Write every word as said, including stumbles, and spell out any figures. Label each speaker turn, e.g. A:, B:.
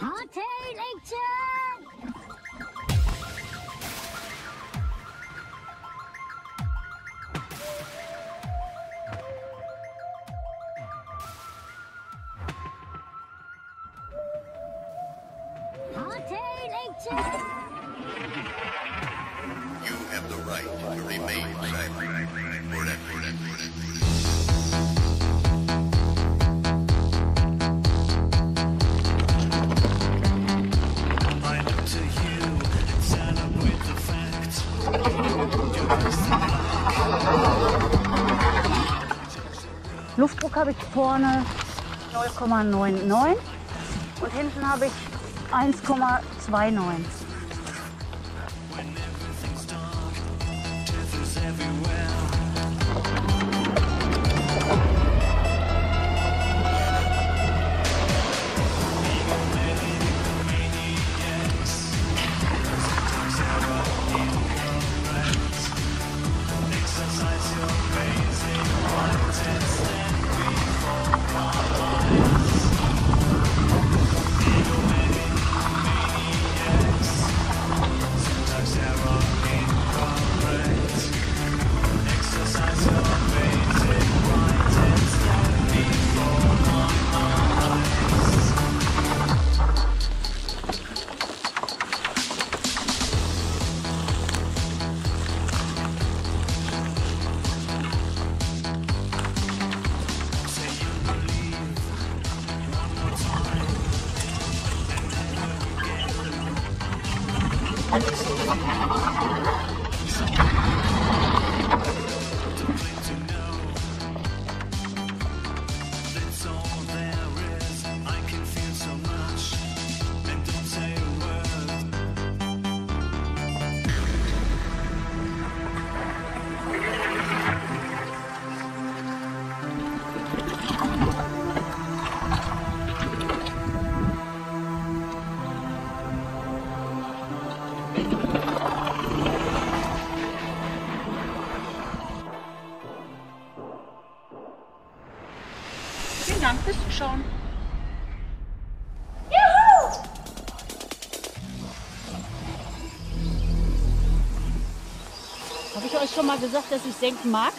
A: Hardtail Action! Hardtail Action!
B: You have the right to remain silent. Forever, forever, forever.
A: Luftdruck habe ich vorne null Komma neunundneunzig und hinten habe ich eins Komma neunundzwanzig.
C: Vielen Dank fürs Zuschauen.
A: Juhu! Habe ich euch schon mal gesagt, dass ich senken mag?